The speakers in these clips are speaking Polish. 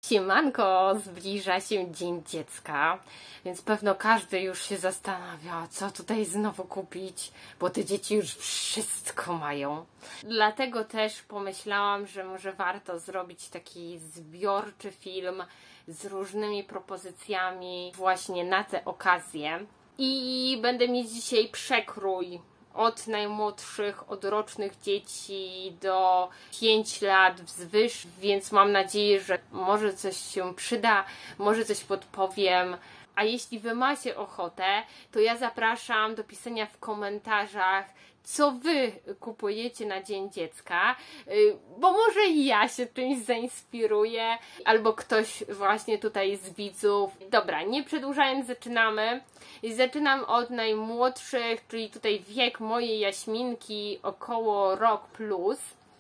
Siemanko, zbliża się Dzień Dziecka, więc pewno każdy już się zastanawia, co tutaj znowu kupić, bo te dzieci już wszystko mają. Dlatego też pomyślałam, że może warto zrobić taki zbiorczy film z różnymi propozycjami właśnie na tę okazję. I będę mieć dzisiaj przekrój od najmłodszych, odrocznych dzieci do 5 lat wzwyż, więc mam nadzieję, że może coś się przyda, może coś podpowiem. A jeśli Wy macie ochotę, to ja zapraszam do pisania w komentarzach, co Wy kupujecie na Dzień Dziecka, bo może i ja się czymś zainspiruję, albo ktoś właśnie tutaj z widzów. Dobra, nie przedłużając, zaczynamy. Zaczynam od najmłodszych, czyli tutaj wiek mojej Jaśminki około rok plus.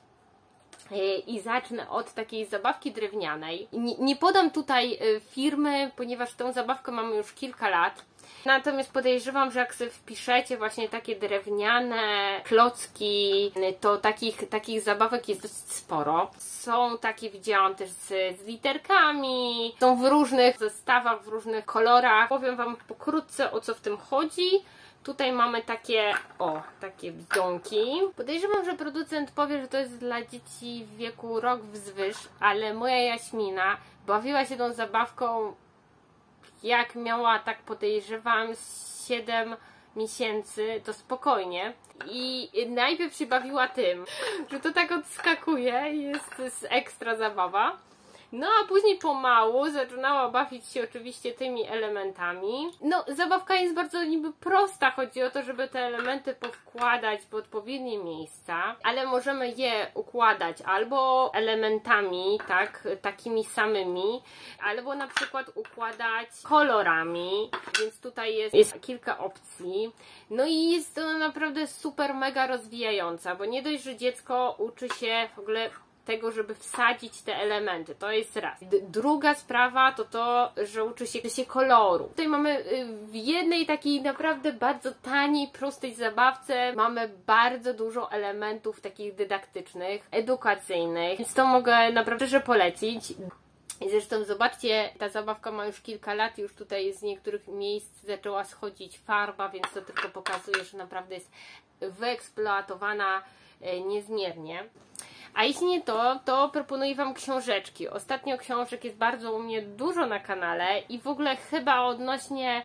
I zacznę od takiej zabawki drewnianej. Nie podam tutaj firmy, ponieważ tą zabawkę mamy już kilka lat. Natomiast podejrzewam, że jak sobie wpiszecie właśnie takie drewniane klocki, to takich zabawek jest dosyć sporo. Są takie, widziałam też z literkami, są w różnych zestawach, w różnych kolorach. Powiem Wam pokrótce, o co w tym chodzi. Tutaj mamy takie bidonki. Podejrzewam, że producent powie, że to jest dla dzieci w wieku rok wzwyż, ale moja Jaśmina bawiła się tą zabawką, jak miała, tak podejrzewam, 7 miesięcy, to spokojnie. I najpierw się bawiła tym, że to tak odskakuje, jest ekstra zabawa. No a później pomału zaczynała bawić się oczywiście tymi elementami. No, zabawka jest bardzo niby prosta, chodzi o to, żeby te elementy powkładać w odpowiednie miejsca, ale możemy je układać albo elementami, takimi samymi, albo na przykład układać kolorami, więc tutaj jest kilka opcji. No i jest to naprawdę super mega rozwijająca, bo nie dość, że dziecko uczy się w ogóle tego, żeby wsadzić te elementy. To jest raz. Druga sprawa to, że uczy się koloru. Tutaj mamy w jednej takiej naprawdę bardzo taniej, prostej zabawce mamy bardzo dużo elementów takich dydaktycznych, edukacyjnych, więc to mogę naprawdę polecić. I zresztą zobaczcie, ta zabawka ma już kilka lat, już tutaj z niektórych miejsc zaczęła schodzić farba, więc to tylko pokazuje, że naprawdę jest wyeksploatowana niezmiernie. A jeśli nie to proponuję Wam książeczki. Ostatnio książek jest bardzo u mnie dużo na kanale i w ogóle chyba odnośnie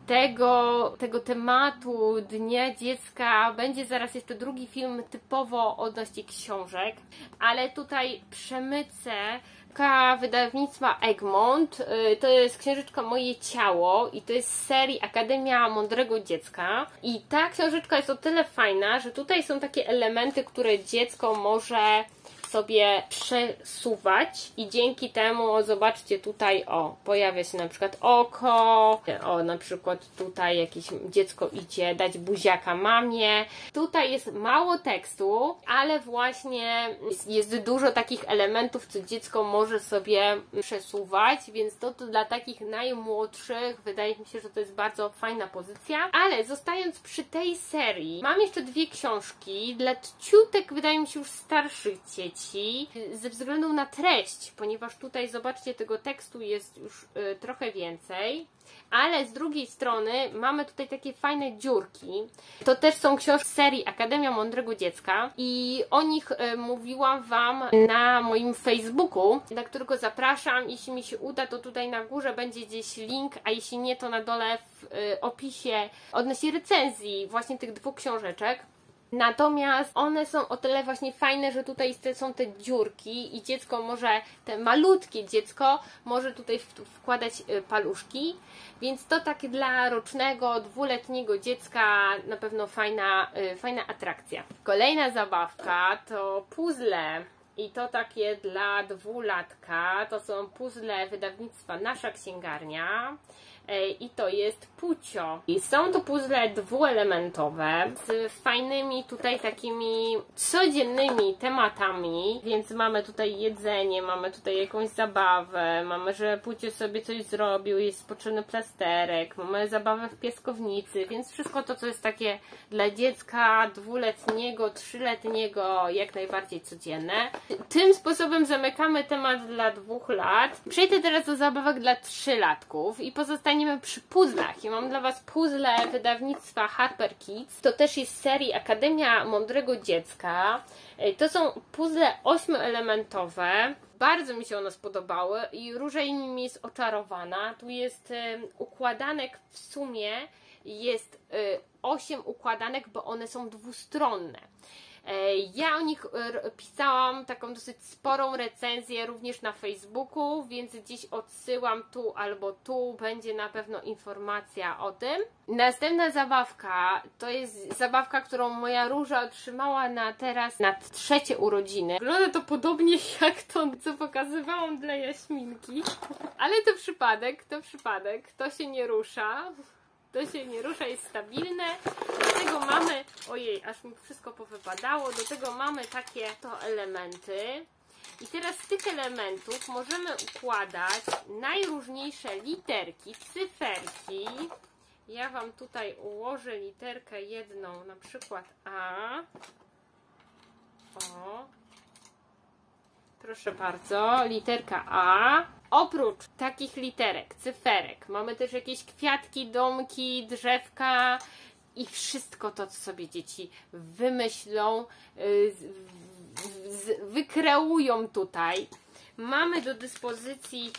tego tematu Dnia Dziecka będzie zaraz jeszcze drugi film typowo odnośnie książek, ale tutaj przemycę wydawnictwa Egmont. To jest książeczka Moje Ciało i to jest z serii Akademia Mądrego Dziecka. I ta książeczka jest o tyle fajna, że tutaj są takie elementy, które dziecko może sobie przesuwać i dzięki temu, zobaczcie tutaj, pojawia się na przykład oko, na przykład tutaj jakieś dziecko idzie dać buziaka mamie. Tutaj jest mało tekstu, ale właśnie jest dużo takich elementów, co dziecko może sobie przesuwać, więc to dla takich najmłodszych wydaje mi się, że to jest bardzo fajna pozycja. Ale zostając przy tej serii, mam jeszcze dwie książki dla ciutek, wydaje mi się, już starszych dzieci, ze względu na treść, ponieważ tutaj zobaczcie, tego tekstu jest już trochę więcej, ale z drugiej strony mamy tutaj takie fajne dziurki. To też są książki z serii Akademia Mądrego Dziecka i o nich mówiłam Wam na moim Facebooku, na którego zapraszam. Jeśli mi się uda, to tutaj na górze będzie gdzieś link, a jeśli nie, to na dole w opisie odnośnie recenzji właśnie tych dwóch książeczek. Natomiast one są o tyle właśnie fajne, że tutaj są te dziurki i dziecko może, te malutkie dziecko może tutaj wkładać paluszki, więc to takie dla rocznego, dwuletniego dziecka na pewno fajna atrakcja. Kolejna zabawka to puzzle. I to takie dla dwulatka, to są puzzle wydawnictwa Nasza Księgarnia i to jest Pucio. I są to puzzle dwuelementowe z fajnymi tutaj takimi codziennymi tematami, więc mamy tutaj jedzenie, mamy tutaj jakąś zabawę, mamy, że Pucio sobie coś zrobił, jest potrzebny plasterek, mamy zabawę w piaskownicy, więc wszystko to, co jest takie dla dziecka dwuletniego, trzyletniego, jak najbardziej codzienne. Tym sposobem zamykamy temat dla 2 lat. Przejdę teraz do zabawek dla 3-latków i pozostaniemy przy puzzlach. I mam dla Was puzzle wydawnictwa Harper Kids. To też jest serii Akademia Mądrego Dziecka. To są puzzle 8-elementowe. Bardzo mi się one spodobały i Róża nimi jest oczarowana. Tu jest układanek w sumie, jest 8 układanek, bo one są dwustronne. Ja o nich pisałam taką dosyć sporą recenzję również na Facebooku, więc gdzieś odsyłam tu albo tu, będzie na pewno informacja o tym. Następna zabawka to jest zabawka, którą moja Róża otrzymała teraz na 3. urodziny. Wygląda to podobnie jak to, co pokazywałam dla Jaśminki, ale to przypadek, to się nie rusza. To się nie rusza, jest stabilne. Do tego mamy, ojej, aż mi wszystko powypadało. Do tego mamy takie to elementy. I teraz z tych elementów możemy układać najróżniejsze literki, cyferki. Ja Wam tutaj ułożę literkę jedną, na przykład A. O. Proszę bardzo, literka A. Oprócz takich literek, cyferek, mamy też jakieś kwiatki, domki, drzewka i wszystko to, co sobie dzieci wymyślą, wykreują tutaj. Mamy do dyspozycji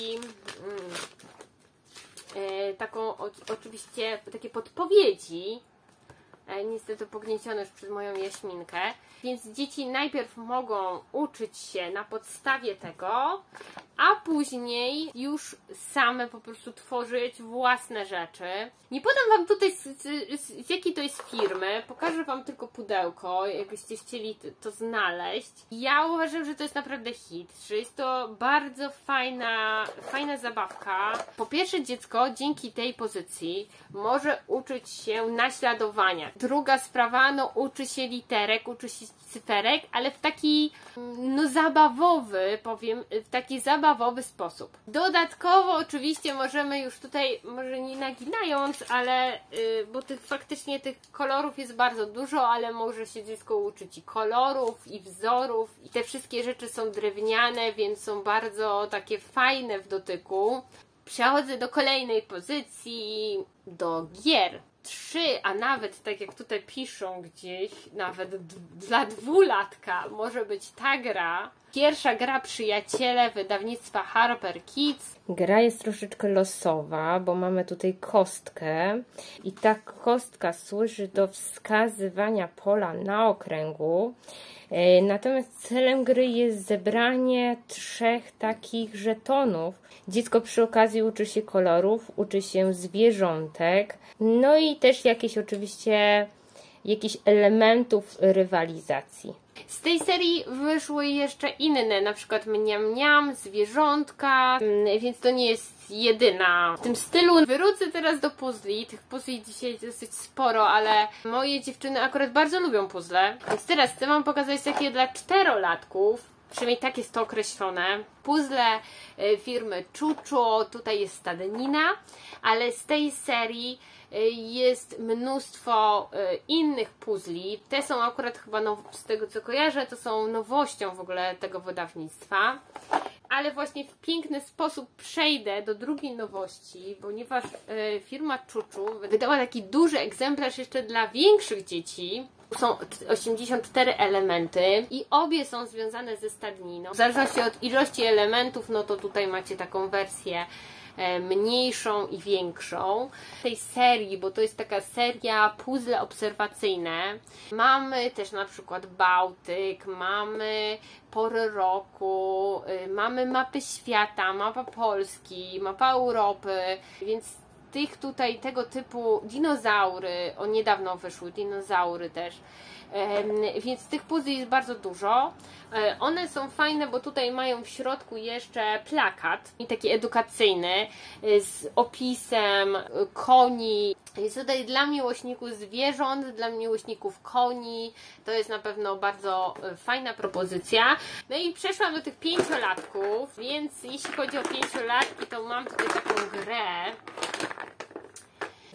oczywiście takie podpowiedzi. Niestety pogniecione już przez moją Jaśminkę. Więc dzieci najpierw mogą uczyć się na podstawie tego, a później już same po prostu tworzyć własne rzeczy. Nie podam Wam tutaj z jakiej to jest firmy, pokażę Wam tylko pudełko, jakbyście chcieli to znaleźć. Ja uważam, że to jest naprawdę hit, że jest to bardzo fajna zabawka. Po pierwsze, dziecko dzięki tej pozycji może uczyć się naśladowania. Druga sprawa, no uczy się literek, uczy się cyferek, ale w taki zabawowy, w taki zabawowy sposób. Dodatkowo oczywiście możemy już tutaj, może nie naginając, ale bo faktycznie tych kolorów jest bardzo dużo, ale może się dziecko uczyć i kolorów, i wzorów, i te wszystkie rzeczy są drewniane, więc są bardzo takie fajne w dotyku. Przechodzę do kolejnej pozycji, do gier. 3, a nawet tak jak tutaj piszą gdzieś, nawet dla 2-latka może być ta gra. Pierwsza gra Przyjaciele wydawnictwa Harper Kids. Gra jest troszeczkę losowa, bo mamy tutaj kostkę i ta kostka służy do wskazywania pola na okręgu. Natomiast celem gry jest zebranie 3 takich żetonów. Dziecko przy okazji uczy się kolorów, uczy się zwierzątek, no i też jakichś elementów rywalizacji. Z tej serii wyszły jeszcze inne, na przykład Mniam Mniam, zwierzątka, więc to nie jest jedyna w tym stylu. Wrócę teraz do puzli. Tych puzli dzisiaj dosyć sporo, ale moje dziewczyny akurat bardzo lubią puzzle. Więc teraz chcę Wam pokazać takie dla 4-latków. Przynajmniej tak jest to określone. Puzzle firmy Chucho, tutaj jest stadnina, ale z tej serii jest mnóstwo innych puzli. Te są akurat chyba, z tego co kojarzę, to są nowością w ogóle tego wydawnictwa. Ale właśnie w piękny sposób przejdę do drugiej nowości, ponieważ firma Chuchu wydała taki duży egzemplarz jeszcze dla większych dzieci. Są 84 elementy i obie są związane ze stadniną. W zależności od ilości elementów, no to tutaj macie taką wersję mniejszą i większą tej serii, bo to jest taka seria puzzle obserwacyjne. Mamy też na przykład Bałtyk, mamy pory roku, mamy mapy świata, mapa Polski, mapa Europy, więc tego typu dinozaury, niedawno wyszły dinozaury też, więc tych puzli jest bardzo dużo. One są fajne, bo tutaj mają w środku jeszcze plakat i taki edukacyjny z opisem koni. Jest tutaj dla miłośników zwierząt, dla miłośników koni. To jest na pewno bardzo fajna propozycja. No i przeszłam do tych 5-latków, więc jeśli chodzi o 5-latki, to mam tutaj taką grę.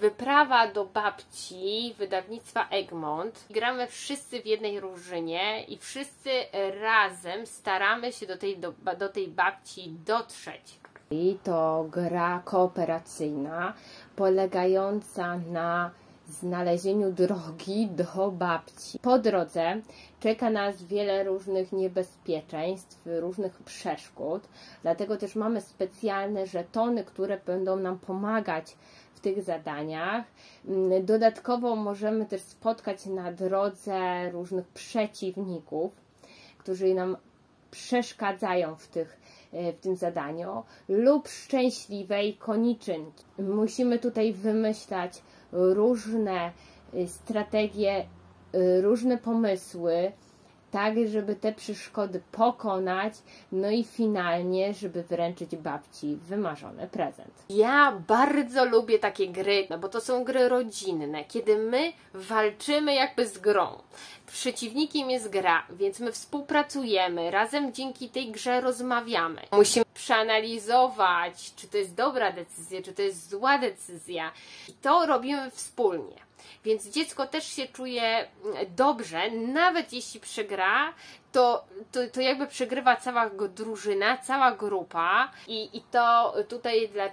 Wyprawa do babci wydawnictwa Egmont. Gramy wszyscy w jednej drużynie i wszyscy razem staramy się do tej babci dotrzeć. I to gra kooperacyjna polegająca na znalezieniu drogi do babci. Po drodze czeka nas wiele różnych niebezpieczeństw, różnych przeszkód, dlatego też mamy specjalne żetony, które będą nam pomagać w tych zadaniach. Dodatkowo możemy też spotkać na drodze różnych przeciwników, którzy nam przeszkadzają w tym zadaniu, lub szczęśliwej koniczynki. Musimy tutaj wymyślać różne strategie, różne pomysły, tak żeby te przeszkody pokonać, no i finalnie, żeby wręczyć babci wymarzony prezent. Ja bardzo lubię takie gry, no bo to są gry rodzinne, kiedy my walczymy jakby z grą. Przeciwnikiem jest gra, więc my współpracujemy, razem dzięki tej grze rozmawiamy. Musimy przeanalizować, czy to jest dobra decyzja, czy to jest zła decyzja. I to robimy wspólnie. Więc dziecko też się czuje dobrze, nawet jeśli przegra, to jakby przegrywa cała drużyna, cała grupa i to tutaj dla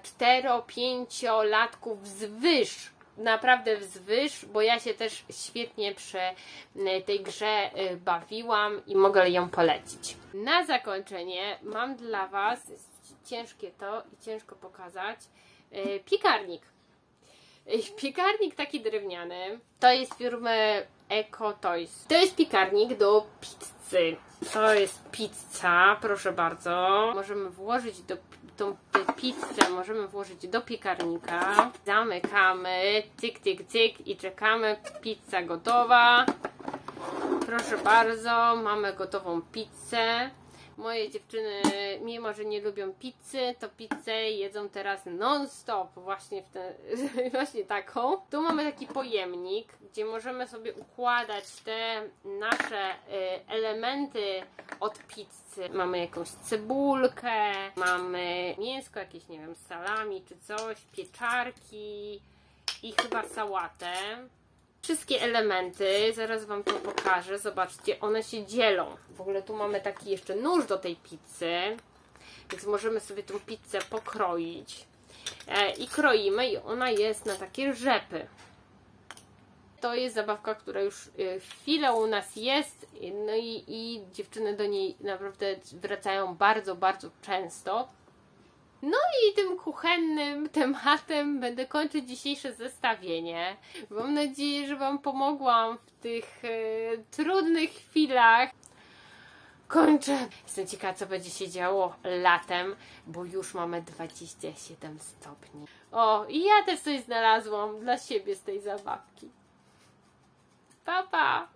4-5-latków wzwyż, naprawdę wzwyż, bo ja się też świetnie przy tej grze bawiłam i mogę ją polecić. Na zakończenie mam dla Was, jest ciężkie to i ciężko pokazać, piekarnik. Piekarnik taki drewniany, to jest firmy Eco Toys. To jest piekarnik do pizzy. To jest pizza, proszę bardzo. Możemy włożyć tą pizzę, możemy włożyć do piekarnika. Zamykamy, cyk, cyk, cyk i czekamy. Pizza gotowa. Proszę bardzo, mamy gotową pizzę. Moje dziewczyny, mimo że nie lubią pizzy, to pizzę jedzą teraz non-stop, właśnie taką. Tu mamy taki pojemnik, gdzie możemy sobie układać te nasze elementy od pizzy. Mamy jakąś cebulkę, mamy mięsko, jakieś, nie wiem, salami czy coś, pieczarki i chyba sałatę. Wszystkie elementy, zaraz Wam to pokażę, zobaczcie, one się dzielą. W ogóle tu mamy taki jeszcze nóż do tej pizzy, więc możemy sobie tą pizzę pokroić. I kroimy i ona jest na takie rzepy. To jest zabawka, która już chwilę u nas jest, no i dziewczyny do niej naprawdę wracają bardzo, bardzo często. No i tym kuchennym tematem będę kończyć dzisiejsze zestawienie. Mam nadzieję, że Wam pomogłam w tych trudnych chwilach. Kończę. Jestem ciekawa, co będzie się działo latem, bo już mamy 27 stopni. O, i ja też coś znalazłam dla siebie z tej zabawki. Pa, pa!